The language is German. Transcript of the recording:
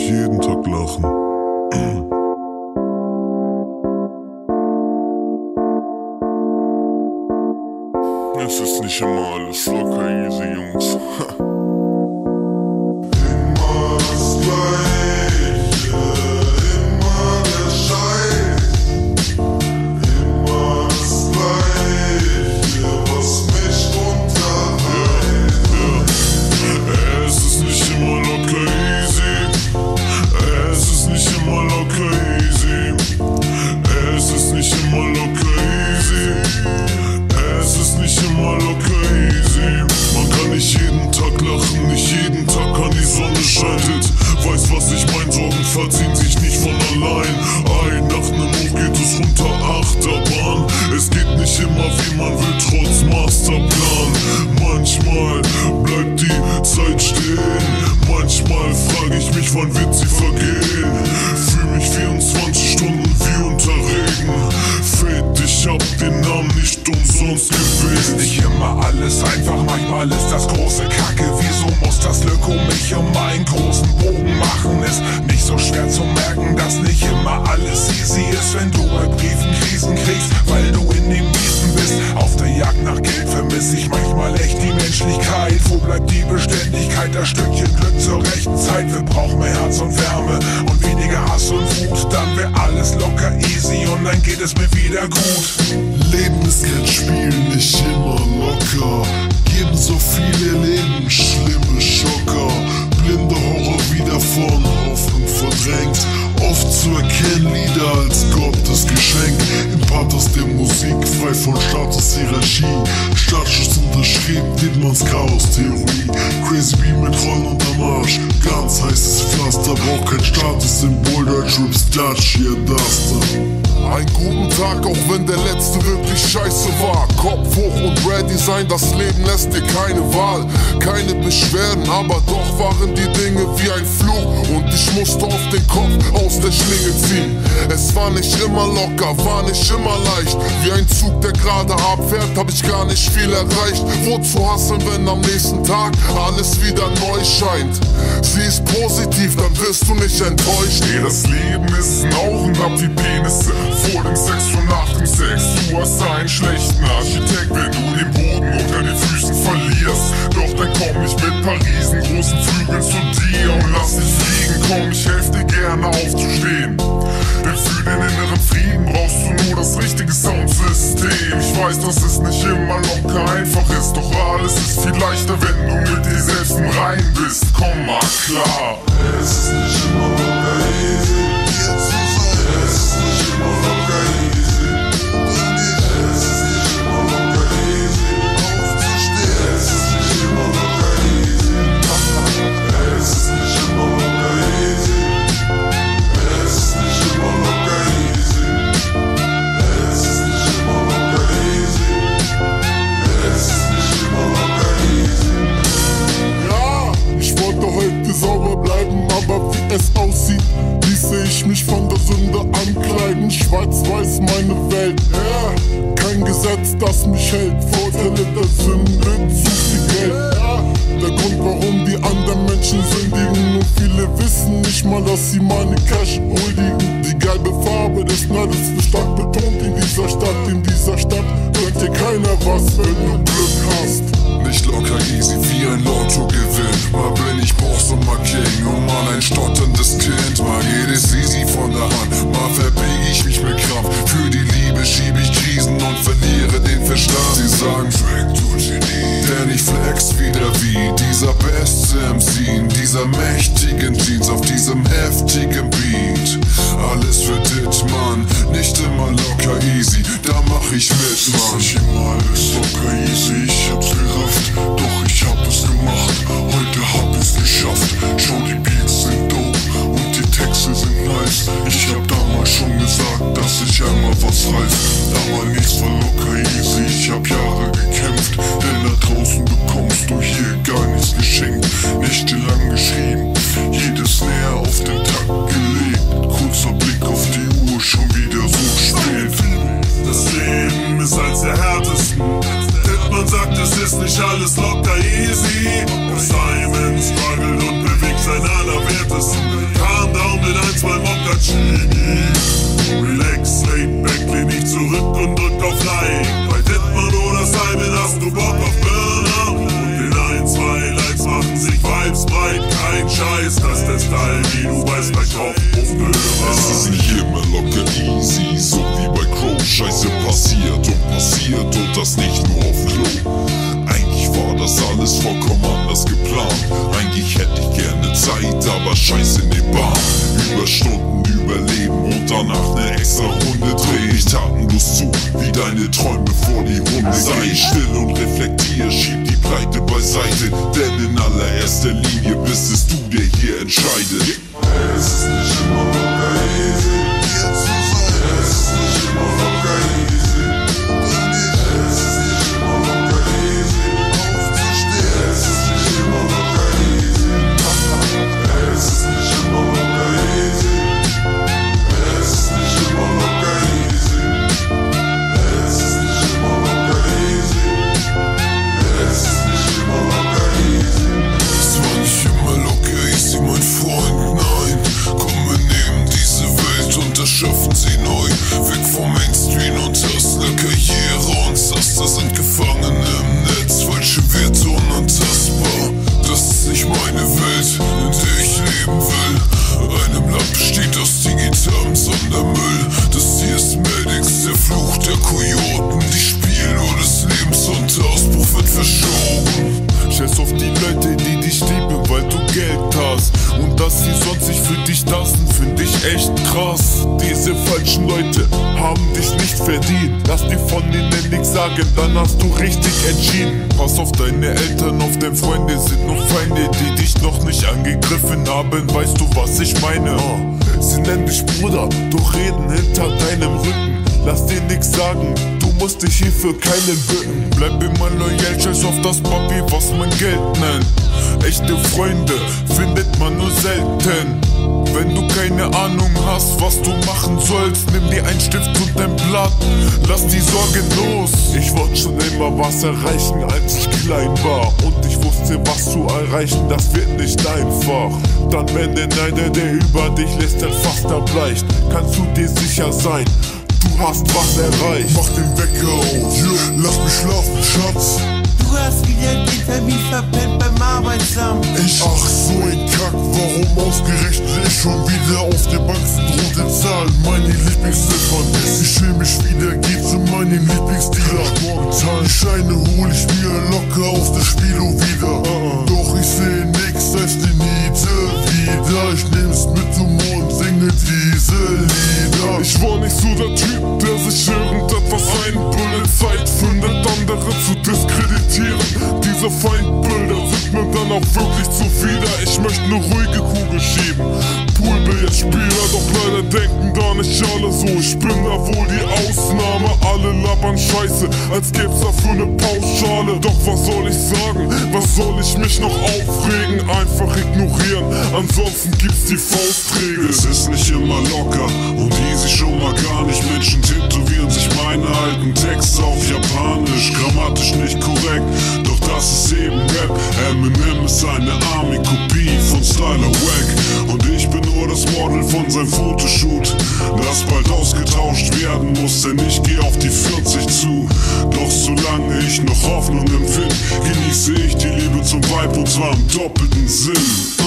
jeden Tag lachen. Es ist nicht immer alles locker easy, Jungs. Immer das Gleiche, immer der Scheiß. Immer das Gleiche, was mich unterhält. Es ist nicht immer locker easy. Es ist nicht immer locker easy. Es ist nicht immer locker easy. Es ist nicht immer locker easy. Man kann nicht jeden Tag lachen, nicht jeden Tag kann die Sonne scheint. Weiß, was ich mein, Sorgen verziehen sich nicht von allein. Ein nach nem Hoch geht es runter Achterbahn. Es geht nicht immer wie man will, trotz Masterplan. Manchmal bleibt die Zeit stehen. Manchmal frage ich mich, wann wird sie vergehen. Fühl mich 24 Stunden wie unter Regen. Fade, ich hab den Namen nicht umsonst gewählt. Ist nicht immer alles einfach, manchmal ist das große Kacke. Wieso muss das Glück um mich einen großen Bogen machen? Ist nicht so schwer zu merken, dass nicht immer alles easy ist, wenn du bei Briefen Krisen kriegst, weil du in den Miesen bist. Auf der Jagd nach Geld vermisse ich manchmal echt die Menschlichkeit. Wo bleibt die Beständigkeit, das Stückchen Glück zur rechten Zeit? Wir brauchen mehr Herz und Wärme und weniger Hass und Wut. Dann wär alles locker easy und dann geht es mir wieder gut. Leben ist kein Spiel, nicht immer locker. Geben so viele Leben schlimme Schocker. Blinde Horror wieder von Hoffnung verdrängt. Oft zu erkennen Lieder als Gottes Geschenk. Im Pathos der Musik, frei von Statushierarchie. Startschuss unterschrieben, Dittmanns Chaos-Theorie. Crazy B mit Rollen unterm Arsch. Ganz heißes Pflaster, braucht kein Statussymbol. Deutschraps Dutch, yeah, das da. Einen guten Tag, auch wenn der letzte wirklich scheiße war. Kopf hoch und ready sein, das Leben lässt dir keine Wahl. Keine Beschwerden, aber doch waren die Dinge wie ein Fluch. Und ich musste auf den Kopf aus der Schlinge ziehen. Es war nicht immer locker, war nicht immer leicht. Wie ein Zug, der gerade abfährt, hab ich gar nicht viel erreicht. Wozu hasseln, wenn am nächsten Tag alles wieder neu scheint? Sie ist positiv, dann wirst du nicht enttäuscht. Nee, das Leben ist ein Auf und Ab wie Penisse. Vor dem Sex und nach dem Sex. Du hast einen schlechten Architekt, wenn du den Boden unter den Füßen verlierst. Doch dann komm ich mit Parisen großen Flügeln zu dir und lass dich fliegen. Komm, ich helf dir gerne aufzustehen. Denn für den inneren Frieden brauchst du nur das richtige Soundsystem. Ich weiß, dass es nicht immer locker einfach ist, doch alles ist viel leichter, wenn du mit dir selbst im Rein bist. Komm mal klar. Es ist nicht immer locker easy. Es ist nicht immer locker easy. Es ist nicht immer locker easy. Aufzustehen. Es ist nicht immer locker easy. Es ist nicht immer locker easy. Es ist nicht immer locker easy. Es ist nicht immer locker easy. Es ist nicht immer locker easy. Ja, ich wollte heute sauber bleiben, aber wie es aussieht, ließe ich mich von der Sünde ankleiden. Schwarz-weiß meine Welt, yeah. Kein Gesetz, das mich hält. Vorteile der Sünde, zu viel Geld, yeah. Der Grund, warum die anderen Menschen sündigen. Nur viele wissen nicht mal, dass sie meine Cash huldigen. Die gelbe Farbe des Neides wird stark betont in dieser Stadt. In dieser Stadt gönnt dir keiner was, wenn du Glück hast. Nicht locker easy wie ein Lottogewinn. Mal bin ich Boss und mal King und mal ein stotterndes Kind. Mal geht es easy von der Hand, mal verbiege ich mich mit Kraft. Für die Liebe schiebe ich Krisen und verliere den Verstand. Sie sagen Frank, du Genie, denn ich flex wieder wie dieser beste MC in dieser mächtigen Jeans auf diesem heftigen Beat. Alles für dit, Mann, nicht immer locker easy, da mach ich mit, Mann. Nicht immer alles locker easy, ich hab's gerafft, doch ich hab es gemacht, heute hab ich's geschafft. Schau, die Beats sind dope und die Texte sind nice. Ich hab damals schon gesagt, dass ich einmal was reiß, aber nichts war locker easy, ich hab Jahre gekämpft, denn da draußen bekommst du hier gar nichts geschenkt. Nächtelang geschrieben, jedes Snare auf den Takt gelegt, kurzer Blick auf die Uhr, schon wieder so spät. Das Leben ist eins der härtesten. Man sagt, es ist nicht alles locker easy. Simon struggelt und bewegt sein Allerwertesten. Kam Arbeit, aber scheiß in den Bahn. Überstunden überleben und danach ne extra Runde drehen. Ich tatenlos zu, wie deine Träume vor die Hunde. Sei still und reflektier, schieb die Pleite beiseite, denn in allererster Linie bist es du, der hier entscheidet. Es ist nicht immer locker easy, hier zu sein. Es ist nicht immer locker easy, es ist nicht immer locker easy, aufzustehen. Es ist nicht immer locker easy, es ist nicht immer locker easy, es ist nicht immer locker easy, es ist nicht immer locker easy, es ist nicht immer locker easy. Es war nicht immer locker easy, mein Freund, nein. Komm, wir nehmen diese Welt und erschaffen sie neu. Weg vom Mainstream und Hustler, Karriere und Zaster sind Gefangene im Netz. Falsche Werte unantastbar. Das ist nicht meine Welt, in der ich leben will. Einem Land besteht aus digitalem Sondermüll. Das hier ist Medics, der Fluch der Kojoten. Die spielen nur des Lebens und der Ausbruch wird verschoben. Scheiß auf die Leute, die dich lieben, weil du Geld hast. Und dass sie sonst nicht für dich da sind, find ich echt krass. Diese falschen Leute haben dich nicht verdient. Lass dir von denen nichts sagen, dann hast du richtig entschieden. Pass auf deine Eltern, auf deine Freunde, sind noch Feinde, die dich noch nicht angegriffen haben. Weißt du, was ich meine? Sie nennen dich Bruder, doch reden hinter deinem Rücken. Lass dir nix sagen, du musst dich hier für keinen bücken. Bleib immer loyal, scheiß auf das Papier, was man Geld nennt. Echte Freunde findet man nur selten. Wenn du keine Ahnung hast, was du machen sollst, nimm dir einen Stift und ein Blatt, lass die Sorgen los. Ich wollte schon immer was erreichen, als ich klein war. Und ich wusste, was zu erreichen, das wird nicht einfach. Dann wenn der Neider, der über dich lästert, fast erbleicht, kannst du dir sicher sein, du hast was erreicht. Mach den Wecker aus, lass mich schlafen, Schatz. Du hast wieder den Termin verpennt beim Arbeitsamt. Ach so ein Kack, warum ausgerechnet ich schon wieder auf der Bank sind rote Zahlen, meine Lieblingsziffern. Ich schäme mich wieder, geh zu meinem Lieblingsdealer. Die Scheine hol ich mir locker aus der Spielo wieder. Doch ich seh nix als die Niete wieder. Ich nehm's mit Humor und singe diese Lieder. Ich war nicht so der Typ, der sich irgendetwas einbildet, Zeit findet, andere zu diskreditieren. Diese Feindbilder sind mir dann auch wirklich zuwider. Ich möchte eine ruhige Kugel schieben, Poolbillardspieler, doch leider denken da nicht alle so. Ich bin da wohl die Ausnahme, alle labern Scheiße, als gäb's dafür eine Pauschale. Doch was soll ich sagen, was soll ich mich noch aufregen? Einfach ignorieren, ansonsten gibt's die Faustregel. Es ist nicht immer locker und easy schon mal gar nicht. Menschen tätowieren sich meine alten Texte auf Japanisch, grammatisch nicht korrekt, doch das ist eben Rap. Eminem ist eine Army-Kopie von Styler Wack und ich bin nur das Model von seinem Fotoshoot, das bald ausgetauscht werden muss, denn ich geh auf die 40 zu. Doch solange ich noch Hoffnung empfinde, genieße ich die Liebe zum Vibe und zwar im doppelten Sinn.